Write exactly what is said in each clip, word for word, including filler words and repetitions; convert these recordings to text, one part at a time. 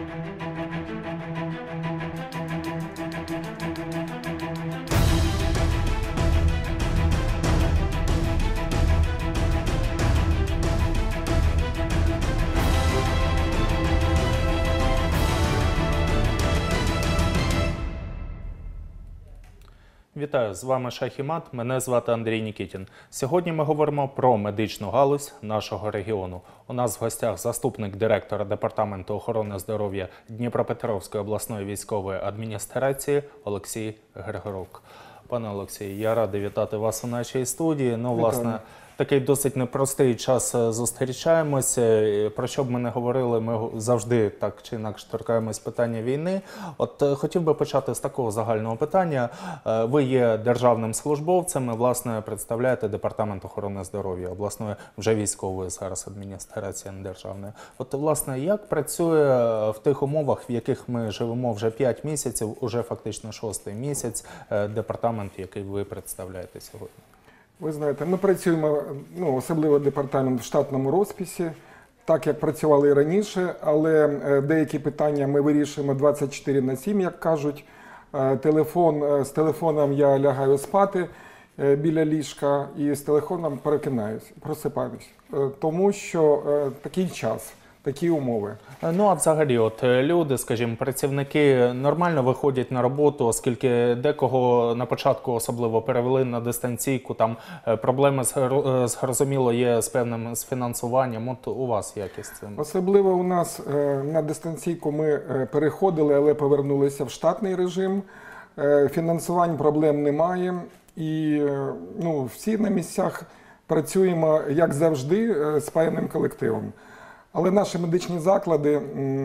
Вітаю, з вами Шах і Мат, мене звати Андрій Нікітін. Сьогодні ми говоримо про медичну галузь нашого регіону. У нас в гостях заступник директора Департаменту охорони здоров'я Дніпропетровської обласної військової адміністрації Олексій Григорук. Пане Олексій, я радий вітати вас у нашій студії. Ну, власне, такий досить непростий час зустрічаємося. Про що б ми не говорили, ми завжди так чи інакше торкаємось питання війни. От хотів би почати з такого загального питання. Ви є державним службовцем і, власне, представляєте Департамент охорони здоров'я обласної, вже військової зараз адміністрації, не державної. От, власне, як працює в тих умовах, в яких ми живемо вже п'ять місяців, уже фактично шостий місяць, департамент, який ви представляєте сьогодні? Ви знаєте, ми працюємо, ну, особливо департамент в штатному розписі, так як працювали і раніше, але деякі питання ми вирішуємо двадцять чотири на сім, як кажуть. Телефон, з телефоном я лягаю спати біля ліжка і з телефоном перекинаюсь, просипаюсь, тому що такий час. Такі умови. Ну, а взагалі, от люди, скажімо, працівники нормально виходять на роботу, оскільки декого на початку особливо перевели на дистанційку, там проблеми, зрозуміло, є з певним з фінансуванням. От у вас як із цим? Особливо у нас на дистанційку ми переходили, але повернулися в штатний режим. Фінансувань проблем немає. І, ну, всі на місцях працюємо, як завжди, з певним колективом. Але наші медичні заклади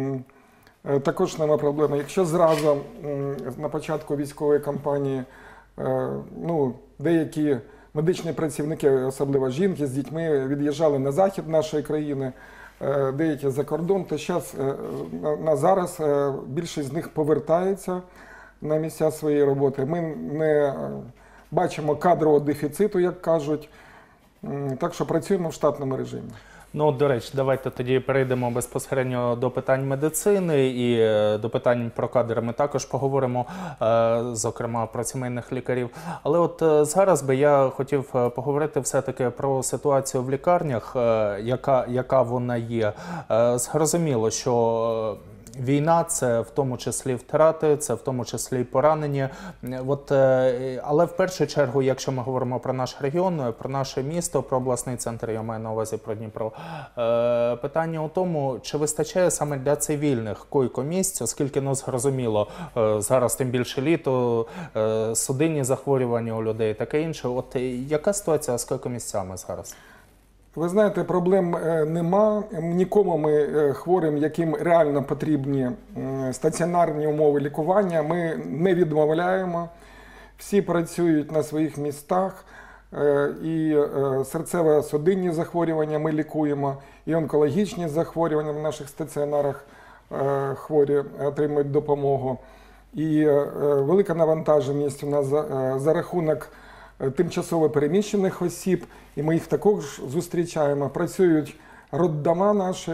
також немає проблеми. Якщо зразу на початку військової кампанії, ну, деякі медичні працівники, особливо жінки з дітьми, від'їжджали на захід нашої країни, деякі за кордон, то зараз, на зараз більшість з них повертається на місця своєї роботи. Ми не бачимо кадрового дефіциту, як кажуть, так що працюємо в штатному режимі. Ну, до речі, давайте тоді перейдемо безпосередньо до питань медицини і до питань про кадри ми також поговоримо, зокрема про сімейних лікарів. Але от зараз би я хотів поговорити все-таки про ситуацію в лікарнях, яка, яка вона є. Зрозуміло, що війна – це в тому числі втрати, це в тому числі і поранення. От, але в першу чергу, якщо ми говоримо про наш регіон, про наше місто, про обласний центр, я маю на увазі про Дніпро, питання у тому, чи вистачає саме для цивільних койко-місць, оскільки, ну, зрозуміло, зараз тим більше літо, судинні захворювання у людей і таке інше. От яка ситуація з койко-місцями зараз? Ви знаєте, проблем нема. Нікому ми хворим, яким реально потрібні стаціонарні умови лікування, ми не відмовляємо. Всі працюють на своїх містах, і серцево-судинні захворювання ми лікуємо, і онкологічні захворювання в наших стаціонарах хворі отримують допомогу. І велика навантаженість у нас за, за рахунок тимчасово переміщених осіб, і ми їх також зустрічаємо. Працюють роддома наші.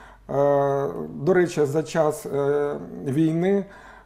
До речі, за час війни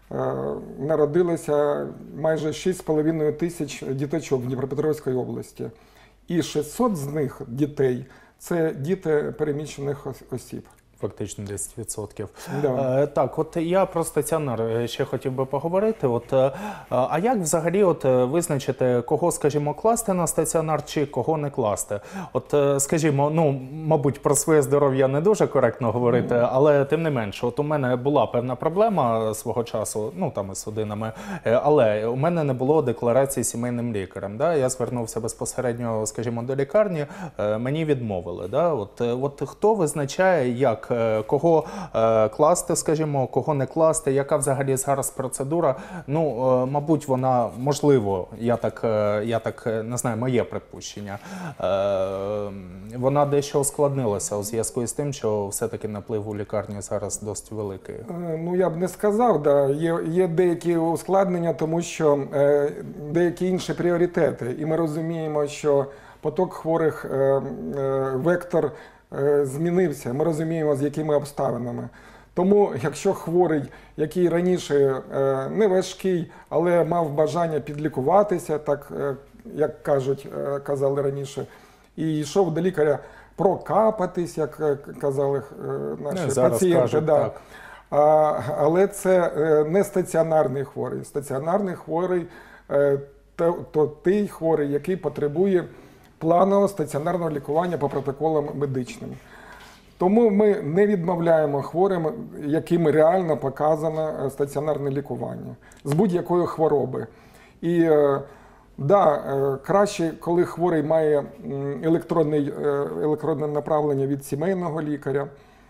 народилося майже шість з половиною тисяч діточок в Дніпропетровській області. І шістсот з них дітей – це діти переміщених осіб. Фактично десять відсотків. Да. Е, так, от я про стаціонар ще хотів би поговорити. От, е, а як взагалі от визначити, кого, скажімо, класти на стаціонар чи кого не класти? От, е, скажімо, ну, мабуть, про своє здоров'я не дуже коректно говорити, mm. але тим не менше, от у мене була певна проблема свого часу, ну, там із судинами, але у мене не було декларації сімейним лікарем. Да? Я звернувся безпосередньо, скажімо, до лікарні, е, мені відмовили. Да? От, от хто визначає, як кого е, класти, скажімо, кого не класти, яка взагалі зараз процедура? Ну, е, мабуть, вона, можливо, я так, е, я так не знаю, моє припущення, е, вона дещо ускладнилася у зв'язку з тим, що все-таки наплив у лікарні зараз досить великий. Ну, я б не сказав, да. є, є деякі ускладнення, тому що е, деякі інші пріоритети. І ми розуміємо, що поток хворих, е, е, вектор змінився, ми розуміємо, з якими обставинами. Тому, якщо хворий, який раніше е, не важкий, але мав бажання підлікуватися, так е, як кажуть, е, казали раніше, і йшов до лікаря прокапатись, як е, казали е, наші Ну, зараз пацієнти. кажуть, да. так. А, але це е, не стаціонарний хворий. Стаціонарний хворий е, то, то той хворий, який потребує планового стаціонарного лікування по протоколам медичним. Тому ми не відмовляємо хворим, яким реально показано стаціонарне лікування з будь-якої хвороби. І е, да, е, краще, коли хворий має м, електронний, е, електронне направлення від сімейного лікаря.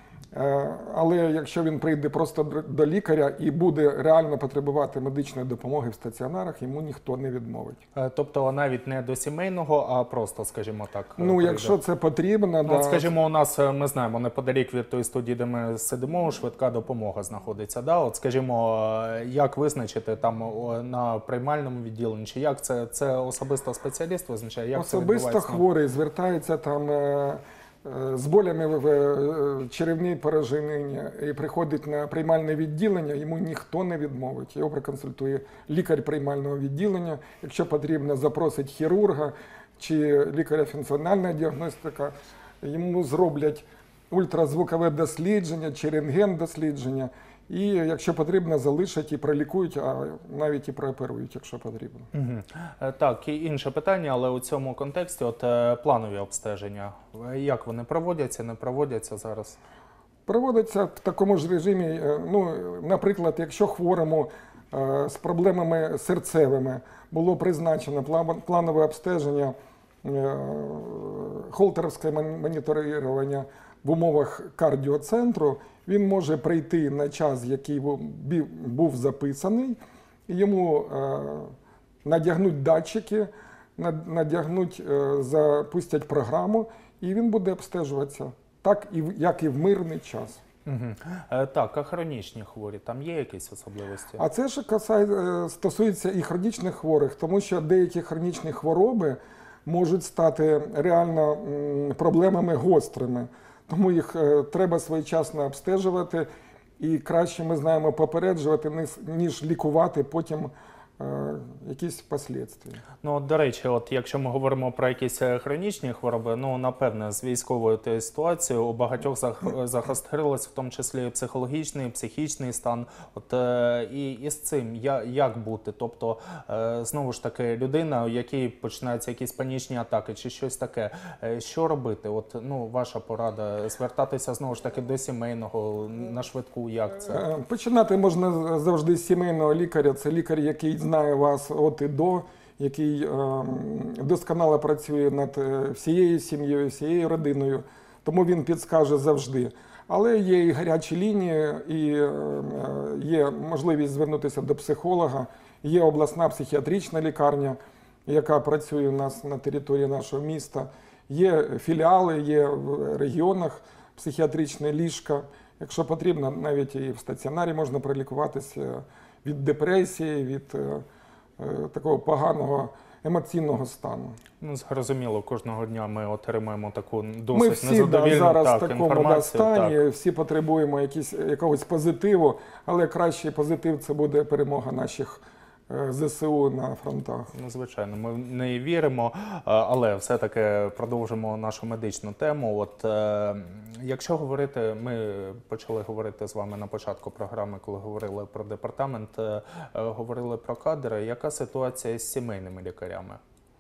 Е, Але якщо він прийде просто до- до лікаря і буде реально потребувати медичної допомоги в стаціонарах, йому ніхто не відмовить. Е, Тобто навіть не до сімейного, а просто, скажімо так. е, Ну, прийде. якщо це потрібно, Ну, да. от, скажімо, у нас, е, ми знаємо, неподалік від тої студії, де ми сидимо, швидка допомога знаходиться. Да? От, скажімо, е, як визначити там о, на приймальному відділенні, чи як це, це особисто спеціаліст визначає? Як це Особисто відбувається? хворий звертається там е, е, з болями в е, черевній порожнині і приходить на приймальне відділення, йому ніхто не відмовить. Його проконсультує лікар приймального відділення. Якщо потрібно, запросить хірурга чи лікаря функціональної діагностики, йому зроблять ультразвукове дослідження чи рентген-дослідження. І якщо потрібно, залишать і пролікують, а навіть і прооперують, якщо потрібно. Мгм. Е, Так, і інше питання, але у цьому контексті от е, планові обстеження. Е, Як вони проводяться, не проводяться зараз? Проводиться в такому ж режимі, е, ну, наприклад, якщо хворому е, з проблемами серцевими було призначено пла- планове обстеження, е, холтеровське мон- моніторування в умовах кардіоцентру, він може прийти на час, який бу- бі- був записаний, і йому е, надягнуть датчики, над- надягнуть, е, запустять програму, і він буде обстежуватися. Так, і в- як і в мирний час. Мгм. Е, Так, а хронічні хворі, там є якісь особливості? А це ж касає, е, стосується і хронічних хворих, тому що деякі хронічні хвороби можуть стати реально м, проблемами гострими. Тому їх е, треба своєчасно обстежувати, і краще ми знаємо попереджувати, ніж- ніж лікувати потім е, якісь послідствия. Ну, от, до речі, от якщо ми говоримо про якісь е, хронічні хвороби, ну, напевне, з військовою тією ситуацією у багатьох зах- загострилось, в тому числі і психологічний, і психічний стан. От е, і, і з цим я, як бути? Тобто, е, знову ж таки, людина, у якій починаються якісь панічні атаки чи щось таке, е, що робити? От, ну, ваша порада, звертатися знову ж таки до сімейного, на швидку, як це? Е, Починати можна завжди з сімейного лікаря. Це лікар, який знає вас от і до, який е, досконало працює над е, всією сім'єю, всією родиною. Тому він підскаже завжди. Але є і гарячі лінії, і е, є можливість звернутися до психолога, є обласна психіатрична лікарня, яка працює у нас на території нашого міста. Є філіали, є в регіонах психіатричні ліжка. Якщо потрібно, навіть і в стаціонарі можна пролікуватися від депресії, від е, е, такого поганого емоційного стану. Ну, зрозуміло, кожного дня ми отримуємо таку Ми досить всі да, незадовільну зараз так, в такому да, інформацію. стані, Так. всі потребуємо якісь, якогось позитиву, але кращий позитив – це буде перемога наших е, зе се у на фронтах. Ну, звичайно, ми в неї віримо, а, але все-таки продовжимо нашу медичну тему. От е, якщо говорити, ми почали говорити з вами на початку програми, коли говорили про департамент, е, е, говорили про кадри. Яка ситуація з сімейними лікарями?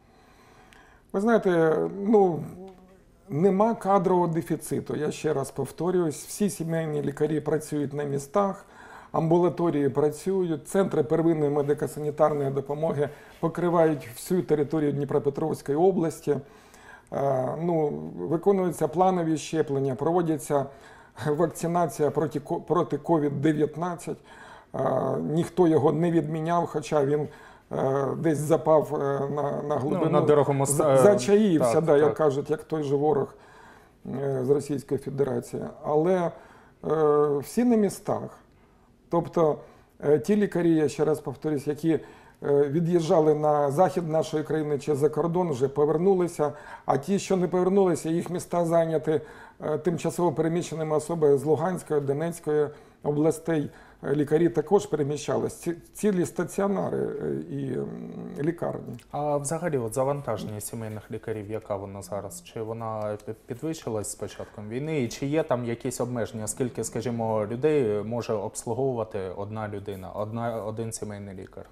Ви знаєте, ну, нема кадрового дефіциту. Я ще раз повторююсь, всі сімейні лікарі працюють на містах, амбулаторії працюють, центри первинної медико-санітарної допомоги покривають всю територію Дніпропетровської області. Е, Ну, виконуються планові щеплення, проводяться вакцинація проти ко- проти ковід дев'ятнадцять. Е, Ніхто його не відміняв, хоча він е, десь запав е, на, на глибину. Ну, на дорогому с- За- е, Зачаївся, так, да, як так. кажуть, як той же ворог е, з Російської Федерації. Але е, всі на містах. Тобто е, ті лікарі, я ще раз повторюсь, які е, від'їжджали на захід нашої країни чи за кордон, вже повернулися, а ті, що не повернулися, їх міста зайняті е, тимчасово переміщеними особами з Луганської, Донецької, областей лікарі також переміщались. Ці- Цілі стаціонари е, і м, лікарні. А взагалі, от завантаження сімейних лікарів, яка вона зараз? Чи вона пі- підвищилась з початком війни? І чи є там якісь обмеження? Скільки, скажімо, людей може обслуговувати одна людина, одна, один сімейний лікар?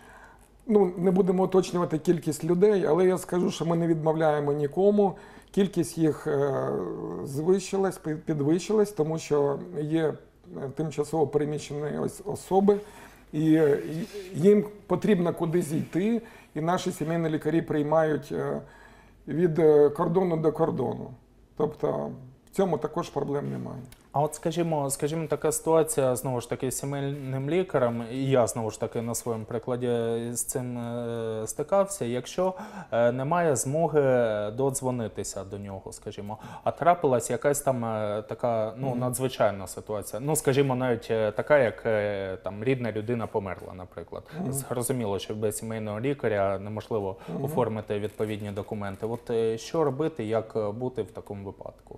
Ну, не будемо уточнювати кількість людей, але я скажу, що ми не відмовляємо нікому. Кількість їх е, звищилась, пи- підвищилась, тому що є е, тимчасово переміщені ось особи, і е, і їм потрібно кудись йти, і наші сімейні лікарі приймають е, від е, кордону до кордону. Тобто в цьому також проблем немає. А от скажімо, скажімо, така ситуація знову ж таки з сімейним лікарем, і я знову ж таки на своєму прикладі з цим е, стикався. Якщо е, немає змоги додзвонитися до нього, скажімо, а трапилась якась там е, така ну надзвичайна ситуація. Ну, скажімо, навіть е, така, як е, там рідна людина померла, наприклад. Зрозуміло, що без сімейного лікаря неможливо оформити відповідні документи. От е, що робити, як бути в такому випадку?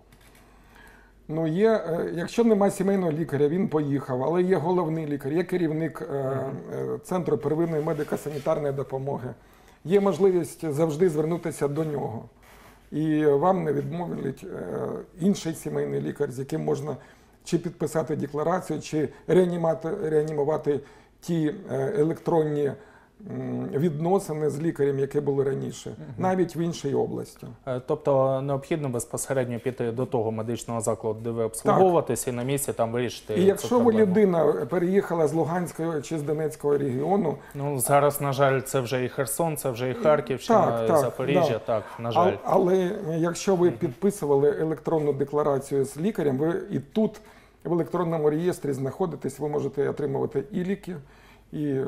Ну, є, е, якщо немає сімейного лікаря, він поїхав, але є головний лікар, є керівник е, е, Центру первинної медико-санітарної допомоги. Є можливість завжди звернутися до нього. І вам не відмовить е, інший сімейний лікар, з яким можна чи підписати декларацію, чи реанімати, реанімувати ті е, електронні м, відносини з лікарем, які були раніше, навіть в іншій області. Е, Тобто необхідно безпосередньо піти до того медичного закладу, де ви обслуговуватися, і на місці там вирішити. І цю якщо ви проблему. людина переїхала з Луганського чи з Донецького регіону, Ну зараз, на жаль, це вже і Херсон, це вже і Харківщина, Так, і так, Запоріжжя. да. Так, на жаль. а- але якщо ви підписували електронну декларацію з лікарем, ви і тут в електронному реєстрі знаходитесь, ви можете отримувати і ліки, і, е,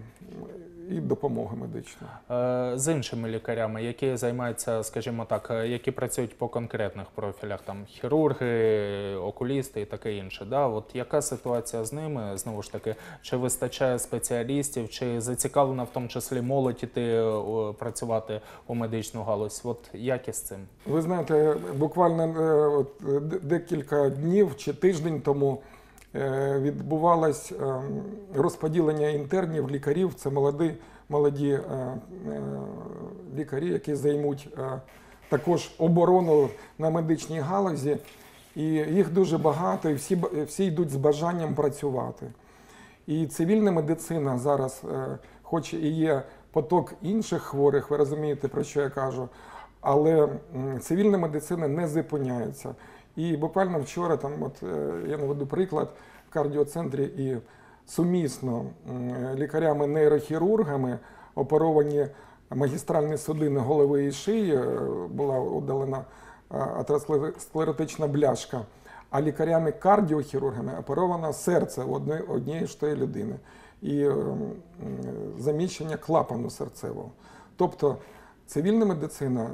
і допомогу медичну. Е, З іншими лікарями, які займаються, скажімо так, е, які працюють по конкретних профілях, там хірурги, окулісти і таке інше. Да? От яка ситуація з ними? Знову ж таки, чи вистачає спеціалістів, чи зацікавлена в тому числі молодь іти о, працювати у медичну галузь? От як із цим? Ви знаєте, буквально е, от, е, д- декілька днів чи тиждень тому е, відбувалось е, розподілення інтернів, лікарів. Це молоді, молоді е, е, лікарі, які займуть е, також оборону на медичній галузі. І їх дуже багато, і всі, б- всі йдуть з бажанням працювати. І цивільна медицина зараз, е, хоч і є поток інших хворих, ви розумієте, про що я кажу, але м, цивільна медицина не зупиняється. І буквально вчора, там, от, е, я наведу приклад, в кардіоцентрі і сумісно м, лікарями-нейрохірургами оперовані магістральні судини голови і шиї, е, була удалена е, атеросклеротична бляшка, а лікарями-кардіохірургами оперовано серце у одної- однієї ж тої людини і е, м, заміщення клапану серцевого. Тобто цивільна медицина,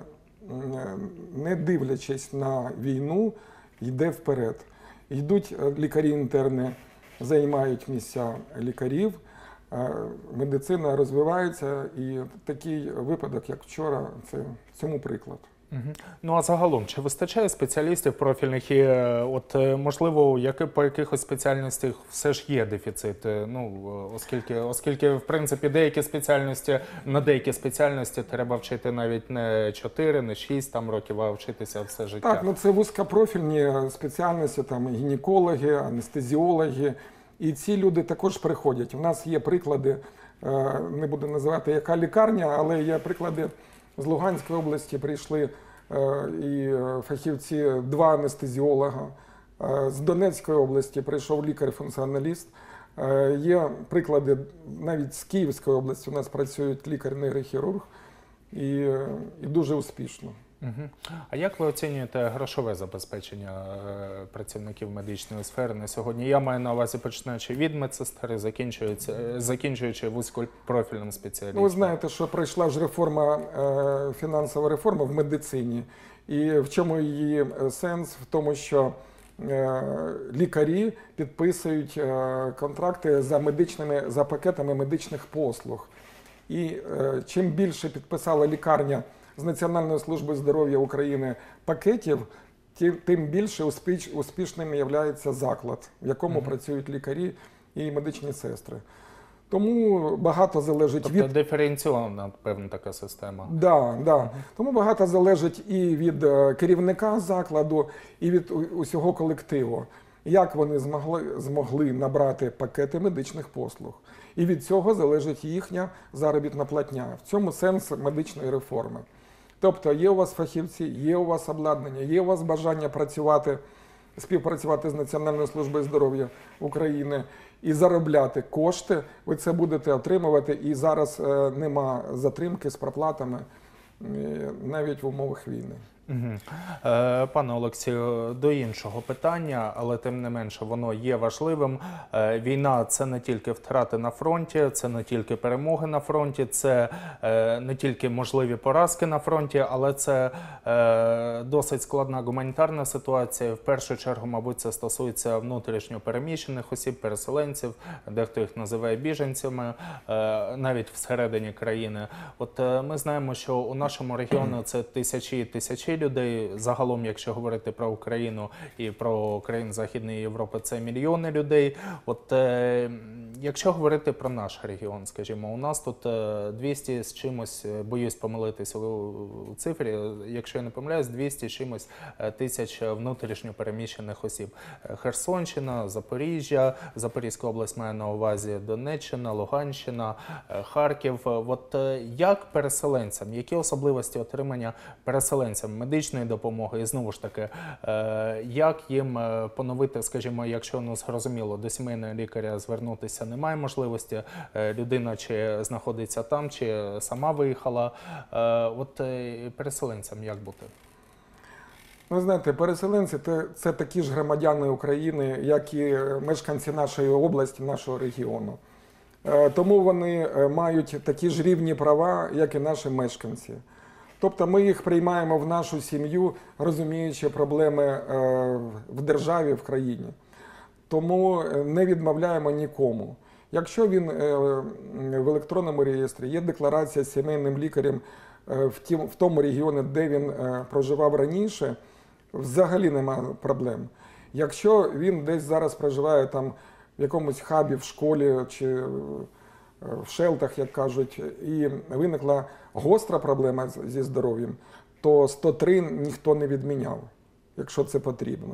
м, не дивлячись на війну, йде вперед. Йдуть е, лікарі-інтерни, займають місця лікарів, е, медицина розвивається, і такий випадок, як вчора, це цьому приклад. Мгм. Ну а загалом, чи вистачає спеціалістів профільних і е, от е, можливо, яки по якихось спеціальностях все ж є дефіцит? Е, Ну е, оскільки, оскільки в принципі деякі спеціальності на деякі спеціальності треба вчити навіть не чотири, не шість там років, а вчитися все життя. Так, ну це вузькопрофільні спеціальності, там гінекологи, анестезіологи. І ці люди також приходять. У нас є приклади, е, не буду називати яка лікарня, але є приклади з Луганської області. Прийшли е, і е, фахівці, два анестезіолога. Е, З Донецької області прийшов лікар-функціоналіст. Е, Є приклади навіть з Київської області. У нас працюють лікар-нейрохірург і, е, і дуже успішно. Мгм. А як ви оцінюєте грошове забезпечення е, працівників медичної сфери на сьогодні? Я маю на увазі, починаючи від медсестри, закінчуючи, е, закінчуючи вузькопрофільним спеціалістом. Ну, ви знаєте, що пройшла ж реформа, е, фінансова реформа в медицині. І в чому її е, сенс? В тому, що е, лікарі підписують е, контракти за медичними, за пакетами медичних послуг. І е, чим більше підписала лікарня з Національної служби здоров'я України пакетів, ті- тим більше успіш, успішним є заклад, в якому Мгм. працюють лікарі і медичні сестри. Тому багато залежить Тобто від диференційована, певна така система. Да, да. Тому багато залежить і від е, керівника закладу, і від у- усього колективу. Як вони змогли, змогли набрати пакети медичних послуг. І від цього залежить їхня заробітна платня. В цьому сенс медичної реформи. Тобто є у вас фахівці, є у вас обладнання, є у вас бажання працювати, співпрацювати з Національною службою здоров'я України і заробляти кошти, ви це будете отримувати. І зараз е, нема затримки з проплатами е, навіть в умовах війни. Мгм. Е, Пане Олексію, до іншого питання, але тим не менше воно є важливим. Е, Війна – це не тільки втрати на фронті, це не тільки перемоги на фронті, це е, не тільки можливі поразки на фронті, але це е, досить складна гуманітарна ситуація. В першу чергу, мабуть, це стосується внутрішньо переміщених осіб, переселенців, дехто їх називає біженцями, е, навіть всередині країни. От е, ми знаємо, що у нашому регіоні це тисячі і тисячі людей. Загалом, якщо говорити про Україну і про країни Західної Європи, це мільйони людей. От е, якщо говорити про наш регіон, скажімо, у нас тут е, двісті з чимось, е, боюсь помилитися у, у цифрі, якщо я не помиляюсь, двісті з чимось е, тисяч внутрішньо переміщених осіб. Е, Херсонщина, Запоріжжя, Запорізька область має на увазі, Донеччина, Луганщина, е, Харків. Е, От е, як переселенцям, які особливості отримання переселенцям медичної допомоги, і знову ж таки, е, як їм е, поновити, скажімо, якщо, ну, зрозуміло, до сімейного лікаря звернутися немає можливості, е, людина чи знаходиться там, чи сама виїхала, е, от е, переселенцям як бути? Ну, ви знаєте, переселенці це, це такі ж громадяни України, як і мешканці нашої області, нашого регіону. Е, Тому вони е, мають такі ж рівні права, як і наші мешканці. Тобто ми їх приймаємо в нашу сім'ю, розуміючи проблеми е, в державі, в країні. Тому е, не відмовляємо нікому. Якщо він е, в електронному реєстрі, є декларація з сімейним лікарем е, в, тім, в тому регіоні, де він е, проживав раніше, взагалі немає проблем. Якщо він десь зараз проживає там в якомусь хабі, в школі чи е, в шелтах, як кажуть, і виникла гостра проблема з- зі здоров'ям, то сто три ніхто не відміняв, якщо це потрібно.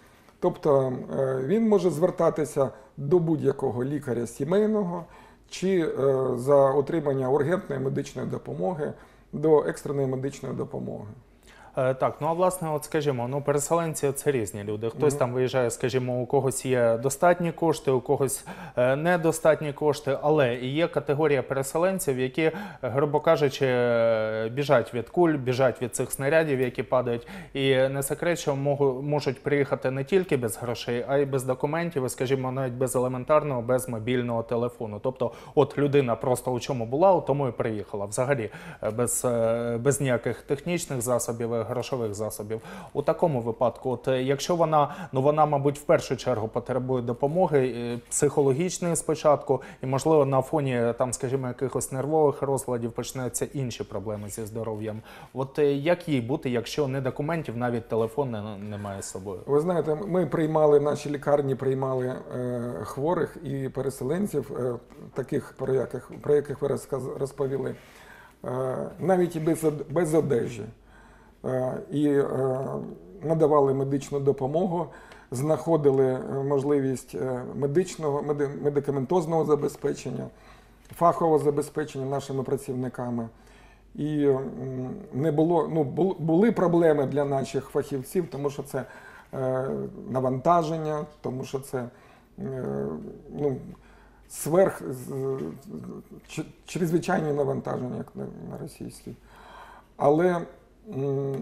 Тобто е, він може звертатися до будь-якого лікаря сімейного чи е, за отримання ургентної медичної допомоги до екстреної медичної допомоги. Е, Так, ну а власне, от скажімо, ну переселенці це різні люди. Хтось там виїжджає, скажімо, у когось є достатні кошти, у когось е, недостатні кошти, але і є категорія переселенців, які, е, грубо кажучи, е, біжать від куль, біжать від цих снарядів, які падають. І не секрет, що можу- можуть приїхати не тільки без грошей, а й без документів, і, скажімо, навіть без елементарного, без мобільного телефону. Тобто, от людина просто у чому була, у тому і приїхала. Взагалі, е, без, е, без ніяких технічних засобів, е, грошових засобів. У такому випадку, от е, якщо вона, ну вона, мабуть, в першу чергу потребує допомоги е, психологічної спочатку, і, можливо, на фоні, е, там, скажімо, якихось нервових розладів починаються інші проблеми зі здоров'ям. От е, як їй бути, якщо не документів, навіть телефон не, немає з собою? Ви знаєте, ми приймали, наші лікарні приймали е, хворих і переселенців, е, таких, про яких, про яких ви розказ- розповіли, е, навіть і без, од- без одежі. Е, і е, надавали медичну допомогу, знаходили е, можливість е, медичного, меди- медикаментозного забезпечення, фахового забезпечення нашими працівниками. І м, не було, ну, бу- були проблеми для наших фахівців, тому що це е, навантаження, тому що це е, ну, сверх, з- ч- чрезвичайні навантаження, як на, на російській. Але м,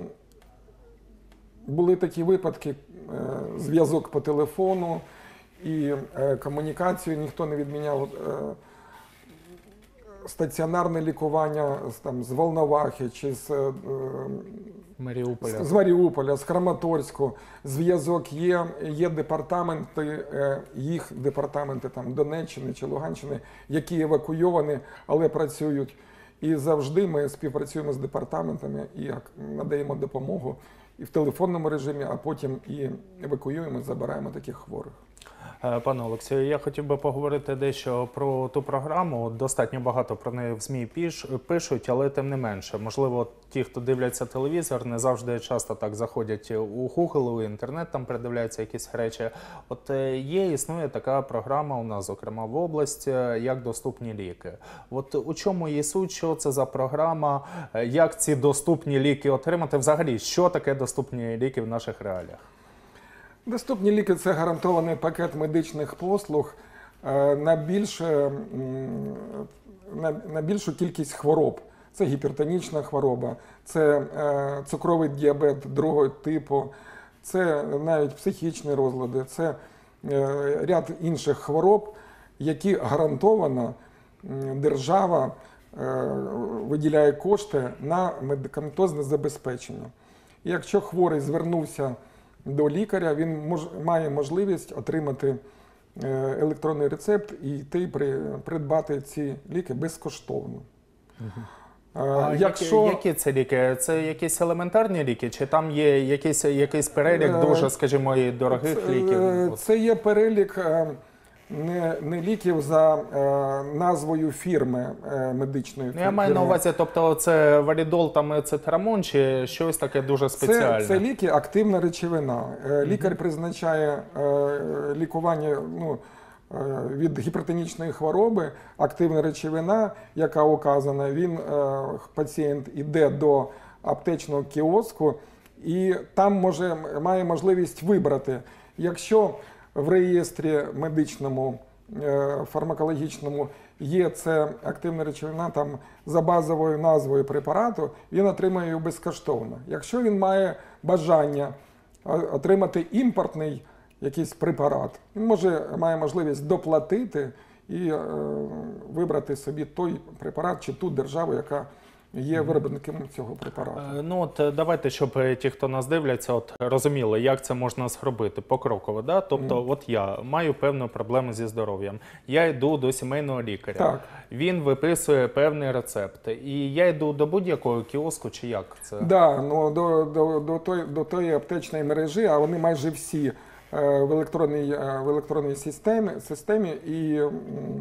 були такі випадки, е, зв'язок по телефону і е, комунікацію ніхто не відміняв. Е, стаціонарне лікування з, там, з Волновахи чи з, е, Маріуполя. з, з Маріуполя, з Краматорську. Зв'язок є, є департаменти, е, їх департаменти там, Донеччини чи Луганщини, які евакуйовані, але працюють. І завжди ми співпрацюємо з департаментами і як, надаємо допомогу і в телефонному режимі, а потім і евакуюємо, забираємо таких хворих. Пане Олексію, я хотів би поговорити дещо про ту програму. Достатньо багато про неї в ЗМІ піш- пишуть, але тим не менше. Можливо, ті, хто дивляться телевізор, не завжди часто так заходять у Google, у інтернет, там передивляються якісь речі. От е, є, існує така програма у нас, зокрема в області, як доступні ліки. От у чому її суть, що це за програма, е, як ці доступні ліки отримати? Взагалі, що таке доступні ліки в наших реаліях? Доступні ліки – це гарантований пакет медичних послуг е, на, більше, м, на, на більшу кількість хвороб. Це гіпертонічна хвороба, це е, цукровий діабет другого типу, це навіть психічні розлади, це е, ряд інших хвороб, які гарантовано м, держава е, виділяє кошти на медикаментозне забезпечення. І якщо хворий звернувся до лікаря, він мож, має можливість отримати е, електронний рецепт і йти при, придбати ці ліки безкоштовно. Угу. Е, А якщо... які, які це ліки? Це якісь елементарні ліки? Чи там є якийсь, якийсь перелік дуже, скажімо, і дорогих це, ліків? Це є перелік е, не, не ліків за е, назвою фірми е, медичної. Ну, я маю на увазі, тобто це валідол, там ецетрамон, чи щось таке дуже спеціальне? Це, це ліки, активна речовина. Е, Лікар призначає е, лікування, ну, е, від гіпертонічної хвороби, активна речовина, яка указана, він, е, пацієнт іде до аптечного кіоску і там може, має можливість вибрати. Якщо в реєстрі медичному, е, фармакологічному є це активна речовина там за базовою назвою препарату, він отримує її безкоштовно. Якщо він має бажання отримати імпортний якийсь препарат, він може, має можливість доплатити і е, вибрати собі той препарат чи ту державу, яка є виробником цього препарату. Ну от давайте, щоб ті, хто нас дивляться, от розуміли, як це можна зробити покроково. Да? Тобто, mm. от я маю певну проблему зі здоров'ям. Я йду до сімейного лікаря. Так. Він виписує певний рецепт. І я йду до будь-якого кіоску, чи як це? Так, да, ну, до, до, до, той, до тої аптечної мережі, а вони майже всі е, в електронній, е, в електронній системі, системі і м,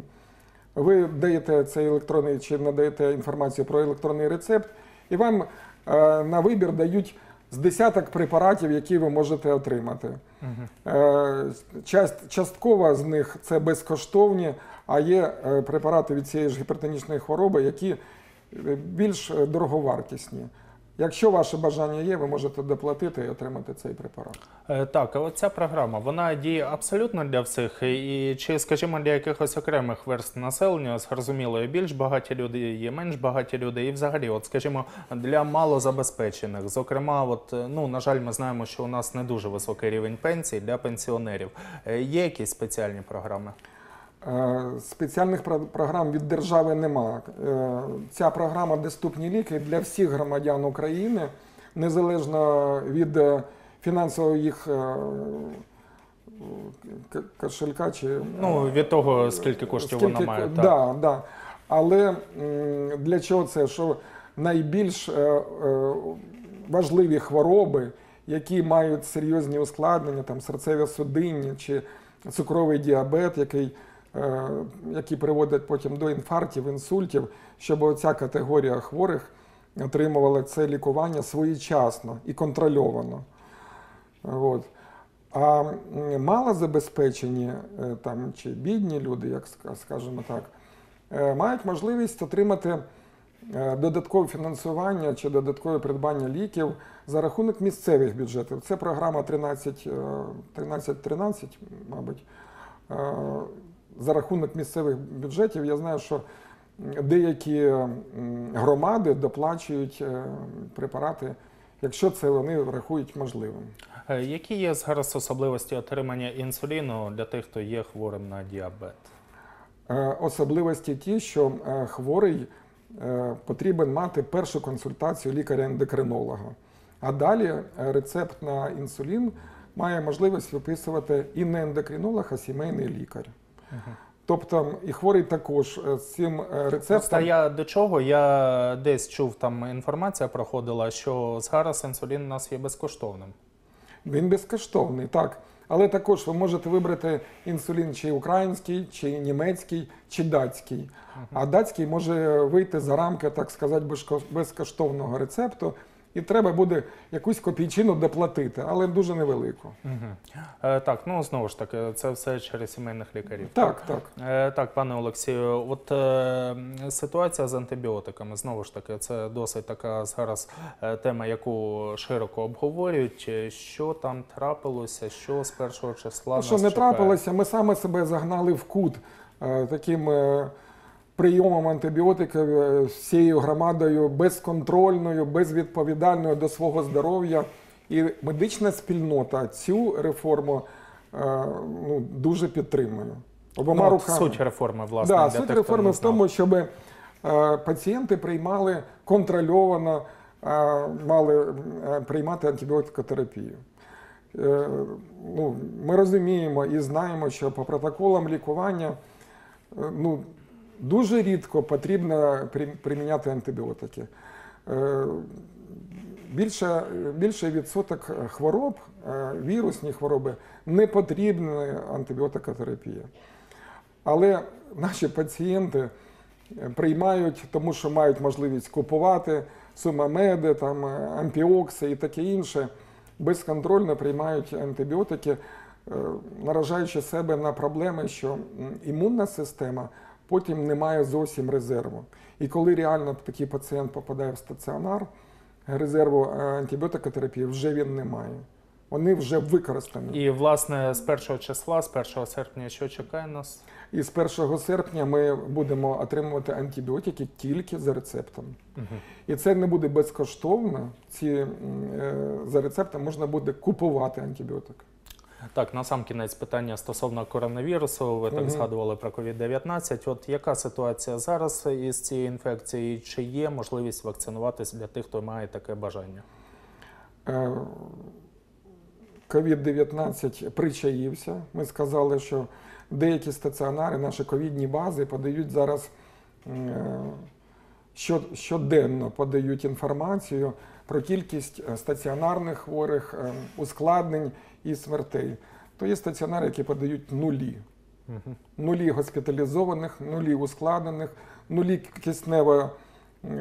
ви даєте цей електронний чи надаєте інформацію про електронний рецепт, і вам е, на вибір дають з десяток препаратів, які ви можете отримати. Uh-huh. Е, част, частково з них це безкоштовні, а є е, препарати від цієї ж гіпертонічної хвороби, які більш дороговартісні. Якщо ваше бажання є, ви можете доплатити і отримати цей препарат. Е, так, а ця програма, вона діє абсолютно для всіх? І чи, скажімо, для якихось окремих верств населення, зрозуміло, є більш багаті люди, є менш багаті люди, і взагалі, от, скажімо, для малозабезпечених, зокрема, от, ну, на жаль, ми знаємо, що у нас не дуже високий рівень пенсій для пенсіонерів. Е, є якісь спеціальні програми? Спеціальних програм від держави нема. Ця програма «Доступні ліки» для всіх громадян України, незалежно від фінансового їх кошелька. Чи, ну, від того, скільки коштів скільки, вона має. Так, да, да. Але для чого це? Що найбільш важливі хвороби, які мають серйозні ускладнення, там серцево-судинні чи цукровий діабет, який які приводять потім до інфарктів, інсультів, щоб оця категорія хворих отримувала це лікування своєчасно і контрольовано. От. А малозабезпечені там, чи бідні люди, як скажемо так, мають можливість отримати додаткове фінансування чи додаткове придбання ліків за рахунок місцевих бюджетів. Це програма тринадцять тринадцять, мабуть. За рахунок місцевих бюджетів я знаю, що деякі громади доплачують препарати, якщо це вони рахують можливим. Які є зараз особливості отримання інсуліну для тих, хто є хворим на діабет? Особливості ті, що хворий потрібен мати першу консультацію лікаря-ендокринолога, а далі рецепт на інсулін має можливість виписувати і не ендокринолог, а сімейний лікар. Uh-huh. Тобто і хворий також е, з цим е, Просто рецептом. я до чого? Я десь чув, там інформація проходила, що зараз інсулін у нас є безкоштовним. Він безкоштовний, так. Але також ви можете вибрати інсулін чи український, чи німецький, чи датський. А датський може вийти за рамки, так сказати, безко- безкоштовного рецепту. І треба буде якусь копійчину доплатити, але дуже невелику. Угу. Е, так, ну знову ж таки, це все через сімейних лікарів. Так, так. Е, так, пане Олексію, от е, ситуація з антибіотиками, знову ж таки, це досить така зараз е, тема, яку широко обговорюють. Е, Що там трапилося, що з першого числа Ну, нас що не чекає? трапилося, ми саме себе загнали в кут е, таким е, прийомом антибіотиків е, всією громадою, безконтрольною, безвідповідальною до свого здоров'я. І медична спільнота цю реформу е, ну, дуже підтримує. Обома Ну, от руками. суть реформи, власне, Да, для суть тих, хто реформи не в знав. тому, щоб е, пацієнти приймали контрольовано, е, мали е, приймати антибіотикотерапію. Е, ну, ми розуміємо і знаємо, що по протоколам лікування е, ну, дуже рідко потрібно при- приміняти антибіотики. Е, Більше, більший відсоток хвороб, е, вірусні хвороби, не потрібна антибіотикотерапія. Але наші пацієнти приймають, тому що мають можливість купувати сумамеди, там, ампіокси і таке інше, безконтрольно приймають антибіотики, е, наражаючи себе на проблеми, що м, імунна система потім не має зовсім резерву. І коли реально такий пацієнт попадає в стаціонар, резерву е, антибіотикотерапії вже він не має. Вони вже використані. І, власне, з першого числа, з першого серпня, що чекає нас? І з першого серпня ми будемо отримувати антибіотики тільки за рецептом. Угу. І це не буде безкоштовно. Ці, м, е, за рецептом можна буде купувати антибіотик. Так, на сам кінець питання стосовно коронавірусу. Ви так Мгм. згадували про ковід дев'ятнадцять. От яка ситуація зараз із цією інфекцією? Чи є можливість вакцинуватись для тих, хто має таке бажання? Е, ковід дев'ятнадцять причаївся. Ми сказали, що деякі стаціонари, наші ковідні бази подають зараз е, що- щоденно подають інформацію про кількість е, стаціонарних хворих, е, ускладнень і смертей. То є стаціонари, які подають нулі. Угу. Нулі госпіталізованих, нулі ускладнених, нулі киснево, е,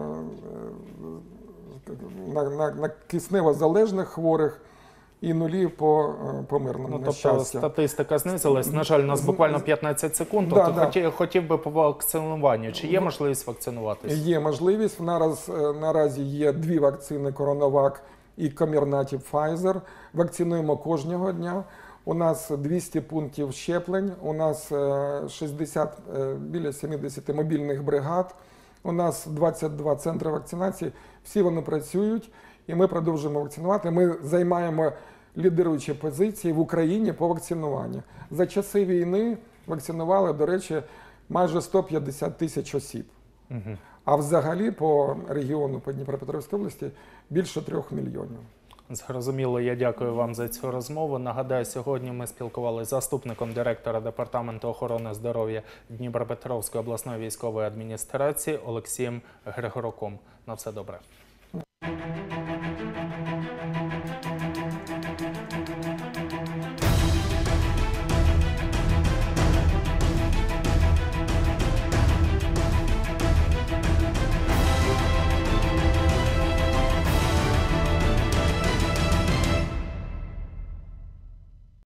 на, на, на киснево залежних хворих і нулі по е, померлим, Ну, на тобто щастя. статистика знизилась. На жаль, у нас З- буквально п'ятнадцять секунд. Да, Тобто да. хотів, хотів би по вакцинуванню. Чи є можливість вакцинуватись? Є можливість. Нараз, е, наразі є дві вакцини Коронавак і Комірнаті Pfizer. Вакцинуємо кожного дня. У нас двісті пунктів щеплень, у нас е, шістдесят, е, біля сімдесят мобільних бригад, у нас двадцять два центри вакцинації. Всі вони працюють і ми продовжуємо вакцинувати. Ми займаємо лідируючі позиції в Україні по вакцинуванню. За часи війни вакцинували, до речі, майже сто п'ятдесят тисяч осіб. Угу. А взагалі по регіону, по Дніпропетровській області, більше трьох мільйонів. Зрозуміло, я дякую вам за цю розмову. Нагадаю, сьогодні ми спілкувалися з заступником директора Департаменту охорони здоров'я Дніпропетровської обласної військової адміністрації Олексієм Григоруком. На все добре.